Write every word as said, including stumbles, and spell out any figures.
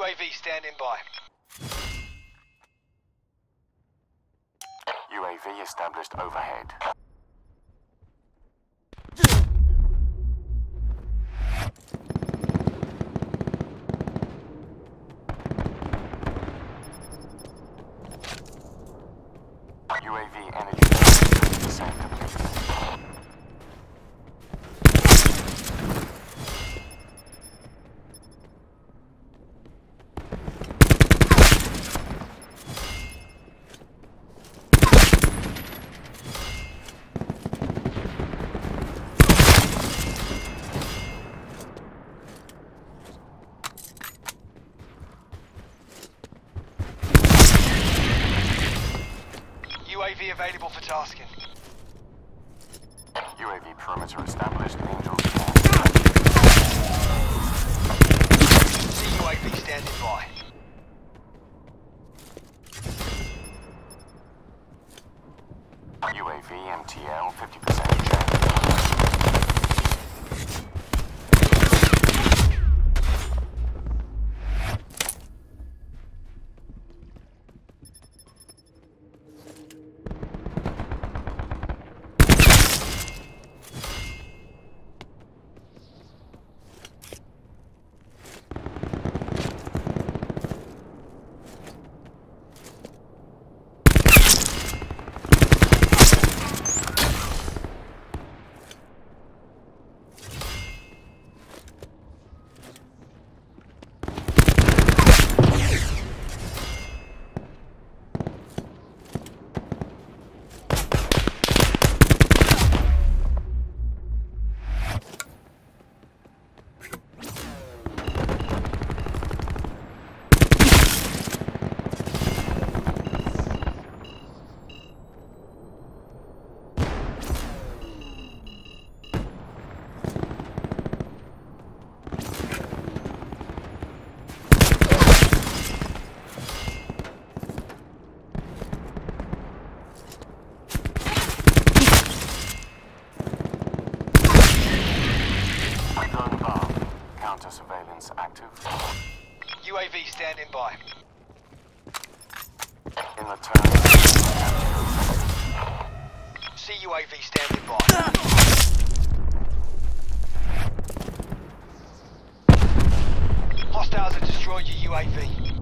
U A V standing by. U A V established overhead. U A V energy fifty percent complete. U A V available for tasking. U A V perimeter established. Angels. See U A V standing by. U A V M T L fifty percent check. Surveillance active. U A V standing by. In return. See U A V standing by. Hostiles have destroyed your U A V.